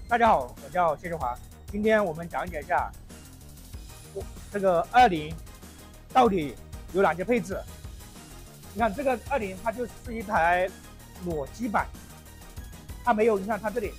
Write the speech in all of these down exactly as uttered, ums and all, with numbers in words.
大家好，我叫谢志华，今天我们讲解一下这个二零到底有哪些配置。你看这个二零，它就是一台裸机版，它没有，你看它这里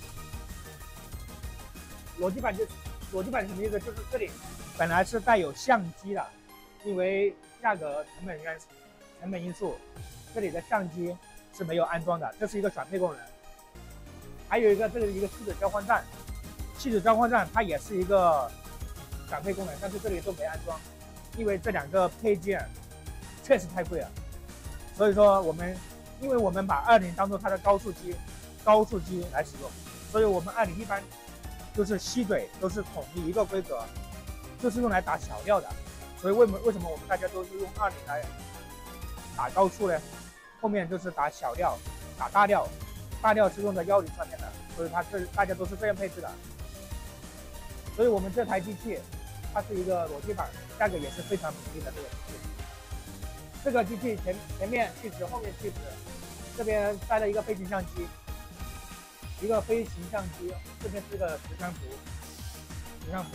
裸机版就裸机版什么意思？就是这里本来是带有相机的，因为价格成本因成本因素，这里的相机是没有安装的，这是一个选配功能。还有一个这个一个气质交换站，气质交换站它也是一个选配功能，但是这里都没安装，因为这两个配件确实太贵了。所以说我们，因为我们把二零当做它的高速机，高速机来使用，所以我们二零一般就是吸嘴都是统一一个规格，就是用来打小料的。所以为什么为什么我们大家都是用二零来打高速呢？后面就是打小料，打大料。大料是用的幺零上面的，所以它这大家都是这样配置的。所以我们这台机器，它是一个裸机版，价格也是非常便宜的这个机器。这个机器前前面气质，后面气质，这边带了一个飞行相机，一个飞行相机，这边是个磁悬浮，磁悬浮。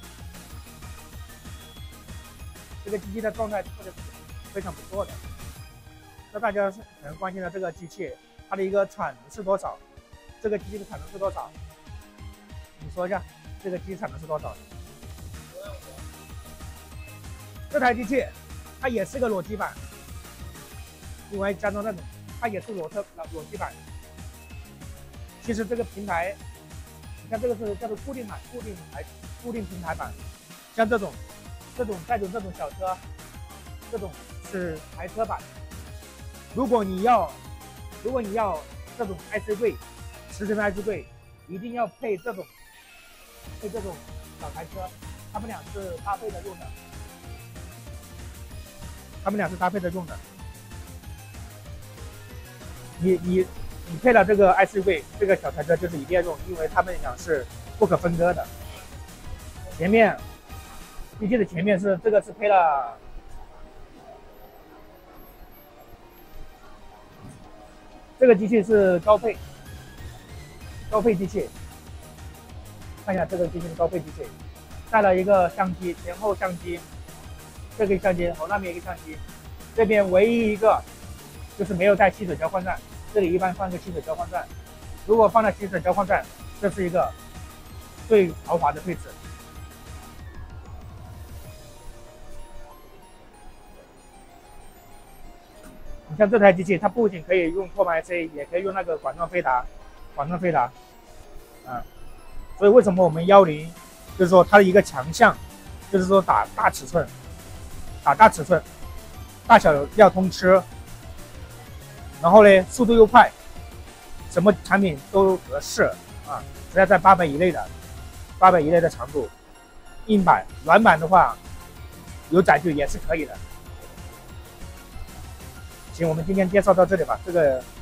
这个机器的状态做的非常不错的。那大家可能关心的这个机器，它的一个产能是多少？这个机器的产能是多少？你说一下，这个机器产能是多少？这台机器它也是个裸机版，因为加装那种，它也是裸车裸机版。其实这个平台，你看这个是叫做固定版、固定台、固定平台版，像这种、这种带种这种小车，这种是台车版。如果你要如果你要这种 I C 柜，十升的 I C 柜，一定要配这种配这种小台车，他们俩是搭配着用的，他们俩是搭配着用的。你你你配了这个 I C 柜，这个小台车就是一定要用，因为他们俩是不可分割的。前面机器的前面是这个是配了。这个机器是高配，高配机器。看一下这个机器的高配机器，带了一个相机，前后相机，这个相机和那边一个相机，这边唯一一个就是没有带吸水交换站，这里一般放一个吸水交换站。如果放了吸水交换站，这是一个最豪华的配置。你像这台机器，它不仅可以用拓扑 C， 也可以用那个管状飞达，管状飞达，啊，所以为什么我们幺零，就是说它的一个强项，就是说打大尺寸，打大尺寸，大小要通吃，然后呢速度又快，什么产品都合适啊，只要在八百以内的，八百以内的长度，硬板、软板的话，有载具也是可以的。行，我们今天介绍到这里吧。这个